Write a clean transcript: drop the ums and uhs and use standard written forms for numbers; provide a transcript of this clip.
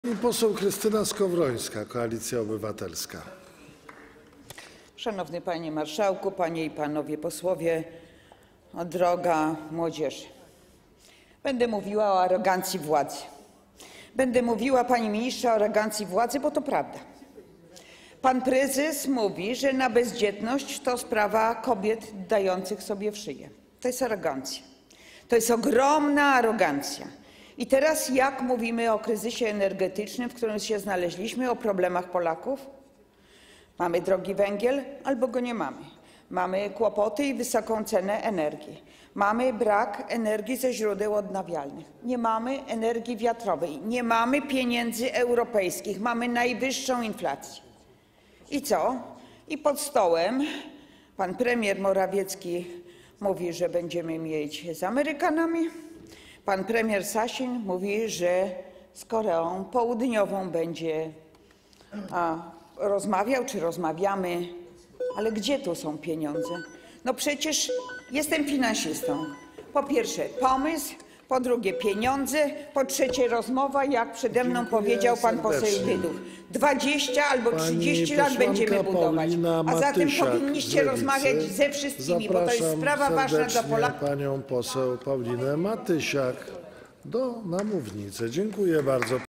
Pani poseł Krystyna Skowrońska, Koalicja Obywatelska. Szanowny Panie Marszałku, Panie i Panowie Posłowie, droga młodzieży. Będę mówiła o arogancji władzy. Będę mówiła, Panie Ministrze, o arogancji władzy, bo to prawda. Pan prezes mówi, że na bezdzietność to sprawa kobiet dających sobie w szyję. To jest arogancja. To jest ogromna arogancja. I teraz jak mówimy o kryzysie energetycznym, w którym się znaleźliśmy, o problemach Polaków? Mamy drogi węgiel albo go nie mamy. Mamy kłopoty i wysoką cenę energii. Mamy brak energii ze źródeł odnawialnych. Nie mamy energii wiatrowej. Nie mamy pieniędzy europejskich. Mamy najwyższą inflację. I co? I pod stołem pan premier Morawiecki mówi, że będziemy mieć z Amerykanami. Pan premier Sasin mówi, że z Koreą Południową będzie rozmawiał, czy rozmawiamy. Ale gdzie tu są pieniądze? No przecież jestem finansistą. Po pierwsze pomysł, po drugie pieniądze, po trzecie rozmowa, jak przede mną powiedział pan poseł Dyduk. 20 albo 30 lat będziemy budować. A zatem powinniście rozmawiać ze wszystkimi, bo to jest sprawa ważna dla Polaków. Panią poseł Paulinę Matysiak na mównicę. Dziękuję bardzo.